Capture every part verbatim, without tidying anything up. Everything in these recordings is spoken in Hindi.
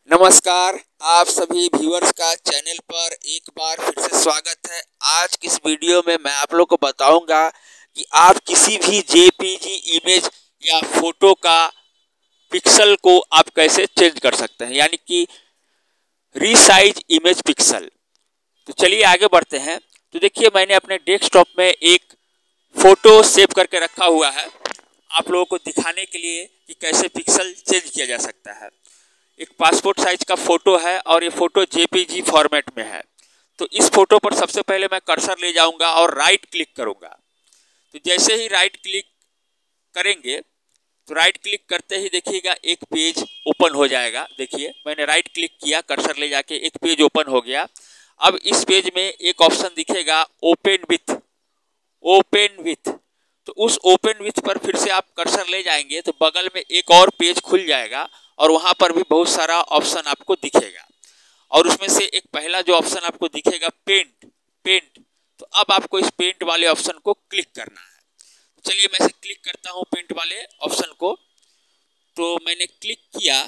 नमस्कार, आप सभी व्यूअर्स का चैनल पर एक बार फिर से स्वागत है। आज की इस वीडियो में मैं आप लोग को बताऊंगा कि आप किसी भी जेपीजी इमेज या फोटो का पिक्सल को आप कैसे चेंज कर सकते हैं, यानी कि रीसाइज इमेज पिक्सल। तो चलिए आगे बढ़ते हैं। तो देखिए, मैंने अपने डेस्कटॉप में एक फोटो सेव करके रखा हुआ है आप लोगों को दिखाने के लिए कि कैसे पिक्सल चेंज किया जा सकता है। एक पासपोर्ट साइज का फोटो है और ये फोटो जेपीजी फॉर्मेट में है। तो इस फोटो पर सबसे पहले मैं कर्सर ले जाऊंगा और राइट क्लिक करूंगा। तो जैसे ही राइट क्लिक करेंगे तो राइट क्लिक करते ही देखिएगा एक पेज ओपन हो जाएगा। देखिए, मैंने राइट क्लिक किया, कर्सर ले जाके एक पेज ओपन हो गया। अब इस पेज में एक ऑप्शन दिखेगा ओपन विथ, ओपन विथ। तो उस ओपन विथ पर फिर से आप कर्सर ले जाएंगे तो बगल में एक और पेज खुल जाएगा और वहां पर भी बहुत सारा ऑप्शन आपको दिखेगा। और उसमें से एक पहला जो ऑप्शन आपको दिखेगा पेंट, पेंट। तो अब आपको इस पेंट वाले ऑप्शन को क्लिक करना है। चलिए मैं इसे क्लिक करता हूं पेंट वाले ऑप्शन को। तो मैंने क्लिक किया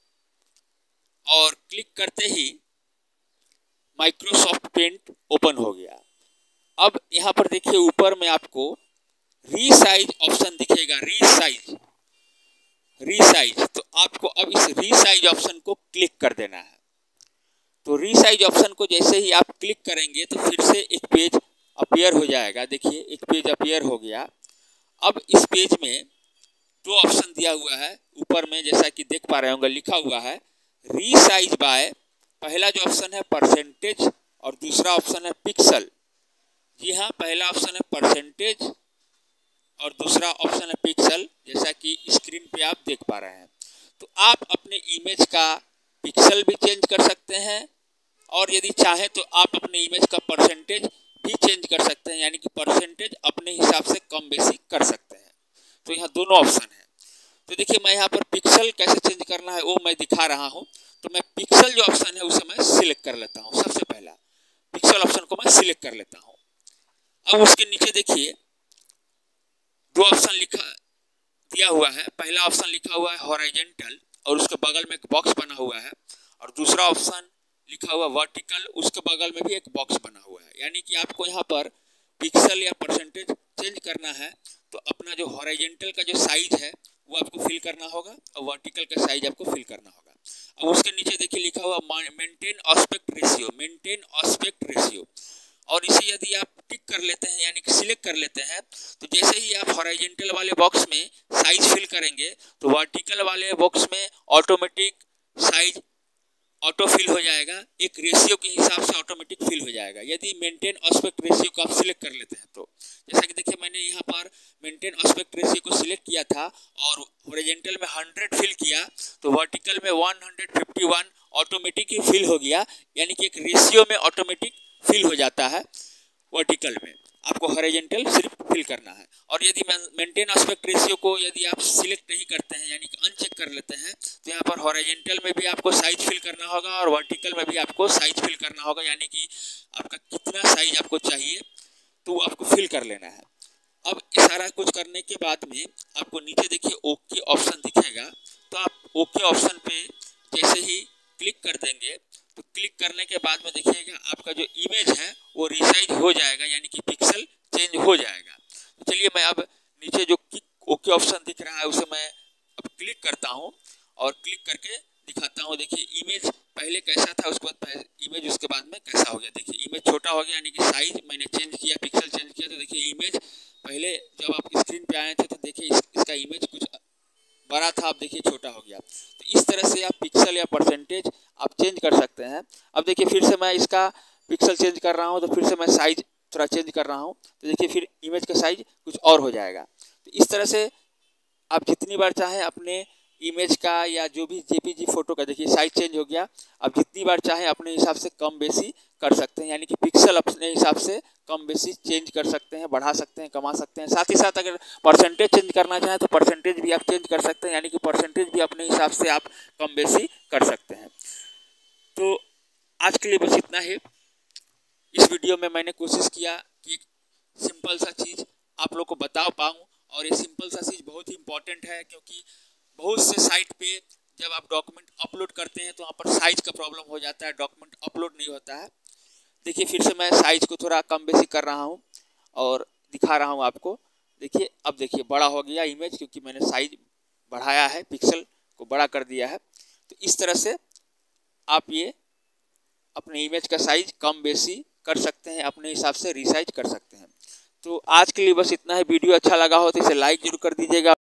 और क्लिक करते ही माइक्रोसॉफ्ट पेंट ओपन हो गया। अब यहां पर देखिए ऊपर में आपको रीसाइज ऑप्शन दिखेगा, रीसाइज, रीसाइज। तो आपको अब इस रीसाइज ऑप्शन को क्लिक कर देना है। तो रीसाइज ऑप्शन को जैसे ही आप क्लिक करेंगे तो फिर से एक पेज अपीयर हो जाएगा। देखिए एक पेज अपीयर हो गया। अब इस पेज में दो ऑप्शन दिया हुआ है ऊपर में, जैसा कि देख पा रहे होंगे, लिखा हुआ है रीसाइज बाय। पहला जो ऑप्शन है परसेंटेज और दूसरा ऑप्शन है पिक्सल। जी हाँ, पहला ऑप्शन है परसेंटेज और दूसरा ऑप्शन है पिक्सल, जैसा कि स्क्रीन पे आप देख पा रहे हैं। तो आप अपने इमेज का पिक्सल भी चेंज कर सकते हैं और यदि चाहें तो आप अपने इमेज का परसेंटेज भी चेंज कर सकते हैं, यानी कि परसेंटेज अपने हिसाब से कम बेसी कर सकते हैं। तो यहाँ दोनों ऑप्शन है। तो देखिए मैं यहाँ पर पिक्सल कैसे चेंज करना है वो मैं दिखा रहा हूँ। तो मैं पिक्सल जो ऑप्शन है उसे मैं सिलेक्ट कर लेता हूँ। सबसे पहला पिक्सल ऑप्शन को मैं सिलेक्ट कर लेता हूँ। अब उसके नीचे देखिए दो ऑप्शन लिखा दिया हुआ है। पहला ऑप्शन लिखा हुआ है हॉरिजॉन्टल और उसके बगल में एक बॉक्स बना हुआ है, और दूसरा ऑप्शन लिखा हुआ वर्टिकल, उसके बगल में भी एक बॉक्स बना हुआ है। यानी कि आपको यहाँ पर पिक्सल या परसेंटेज चेंज करना है तो अपना जो हॉरिजॉन्टल का जो साइज है वो आपको फिल करना होगा और वर्टिकल का साइज आपको फिल करना होगा। अब उसके नीचे देखिए लिखा हुआ maintain aspect ratio, maintain aspect ratio. और इसे यदि आप टिक कर लेते हैं यानी कि सिलेक्ट कर लेते हैं तो जैसे ही आप हॉरिजॉन्टल वाले बॉक्स में साइज फिल करेंगे तो वर्टिकल वाले बॉक्स में ऑटोमेटिक साइज ऑटो फिल हो जाएगा, एक रेशियो के हिसाब से ऑटोमेटिक फिल हो जाएगा। यदि मेंटेन एस्पेक्ट रेशियो को आप सिलेक्ट कर लेते हैं तो जैसा कि देखिए मैंने यहाँ पर मेंटेन एस्पेक्ट रेशियो को सिलेक्ट किया था और हॉरिजॉन्टल में हंड्रेड फिल किया तो वर्टिकल में one hundred fifty one automatic ही फिल हो गया, यानी कि एक रेशियो में ऑटोमेटिक फिल हो जाता है वर्टिकल में। आपको हॉरिजॉन्टल सिर्फ फिल करना है। और यदि मेंटेन एस्पेक्ट रेशियो को यदि आप सिलेक्ट नहीं करते हैं यानी कि अनचेक कर लेते हैं तो यहाँ पर हॉरिजॉन्टल में भी आपको साइज फिल करना होगा और वर्टिकल में भी आपको साइज फिल करना होगा, यानी कि आपका कितना साइज आपको चाहिए तो वो आपको फिल कर लेना है। अब सारा कुछ करने के बाद में आपको नीचे देखिए ओके ऑप्शन दिखेगा। तो आप ओके ऑप्शन पे जैसे ही क्लिक कर देंगे तो क्लिक करने के बाद में देखिएगा आपका जो इमेज है वो रिसाइज हो जाएगा, यानी कि पिक्सल चेंज हो जाएगा। तो चलिए मैं अब नीचे जो ओके ऑप्शन दिख रहा है उसे मैं अब क्लिक करता हूँ और क्लिक करके दिखाता हूँ। देखिए इमेज पहले कैसा था, उसके बाद इमेज उसके बाद में कैसा हो गया। देखिए इमेज छोटा हो गया, यानी कि साइज मैंने चेंज किया, पिक्सल चेंज किया। तो देखिए इमेज पहले जब आप स्क्रीन पे आए थे तो देखिए इस, इसका इमेज कुछ बड़ा था, अब देखिए छोटा हो गया। तो इस तरह से आप पिक्सल या परसेंटेज आप चेंज कर सकते हैं। अब देखिए फिर से मैं इसका पिक्सल चेंज कर रहा हूँ तो फिर से मैं साइज थोड़ा चेंज कर रहा हूँ तो देखिए फिर इमेज का साइज कुछ और हो जाएगा। तो इस तरह से आप जितनी बार चाहें अपने इमेज का या जो भी जेपीजी फोटो का देखिए साइज चेंज हो गया। आप जितनी बार चाहें अपने हिसाब से कम बेसी कर सकते हैं, यानी कि पिक्सल अपने हिसाब से कम बेसी चेंज कर सकते हैं, बढ़ा सकते हैं, कमा सकते हैं। साथ ही साथ अगर परसेंटेज चेंज करना चाहें तो परसेंटेज भी आप चेंज कर सकते हैं, यानी कि परसेंटेज भी अपने हिसाब से आप कम बेसी कर सकते हैं। तो आज के लिए बस इतना ही। इस वीडियो में मैंने कोशिश किया कि एक सिंपल सा चीज़ आप लोग को बता पाऊँ, और ये सिंपल सा चीज़ बहुत ही इम्पोर्टेंट है क्योंकि बहुत से साइट पे जब आप डॉक्यूमेंट अपलोड करते हैं तो वहाँ पर साइज का प्रॉब्लम हो जाता है, डॉक्यूमेंट अपलोड नहीं होता है। देखिए फिर से मैं साइज को थोड़ा कम बेसी कर रहा हूँ और दिखा रहा हूँ आपको। देखिए अब देखिए बड़ा हो गया इमेज, क्योंकि मैंने साइज बढ़ाया है, पिक्सल को बड़ा कर दिया है। तो इस तरह से आप ये अपने इमेज का साइज कम बेसी कर सकते हैं, अपने हिसाब से रिसाइज कर सकते हैं। तो आज के लिए बस इतना है। वीडियो अच्छा लगा हो तो इसे लाइक जरूर कर दीजिएगा।